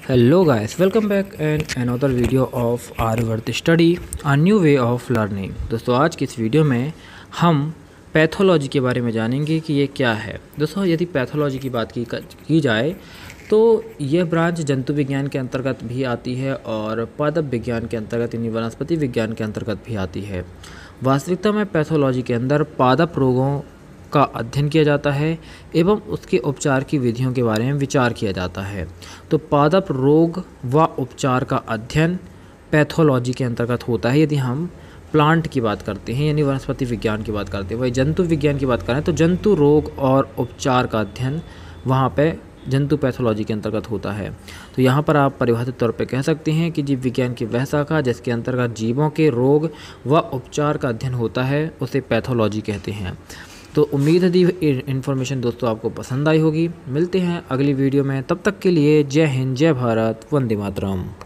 Hello guys, welcome back and another video of our worth study, a new way of learning। दोस्तों आज की इस video में हम पैथोलॉजी के बारे में जानेंगे कि ये क्या है। दोस्तों यदि पैथोलॉजी की बात की जाए तो यह ब्रांच जंतु विज्ञान के अंतर्गत भी आती है और पादप विज्ञान के अंतर्गत यानी वनस्पति विज्ञान के अंतर्गत भी आती है। वास्तविकता में पैथोलॉजी के अंदर पादप रोगों का अध्ययन किया जाता है एवं उसके उपचार की विधियों के बारे में विचार किया जाता है। तो पादप रोग व उपचार का अध्ययन पैथोलॉजी के अंतर्गत होता है। यदि हम प्लांट की बात करते हैं यानी वनस्पति विज्ञान की बात करते हैं, वही जंतु विज्ञान की बात करें तो जंतु रोग और उपचार का अध्ययन वहाँ पे जंतु पैथोलॉजी के अंतर्गत होता है। तो यहाँ पर आप परिभाषित तौर पे कह सकते हैं कि जीव विज्ञान की वह शाखा जिसके अंतर्गत जीवों के रोग व उपचार का अध्ययन होता है उसे पैथोलॉजी कहते हैं। तो उम्मीद है दी इन्फॉर्मेशन दोस्तों आपको पसंद आई होगी। मिलते हैं अगली वीडियो में, तब तक के लिए जय हिंद, जय भारत, वंदे मातरम।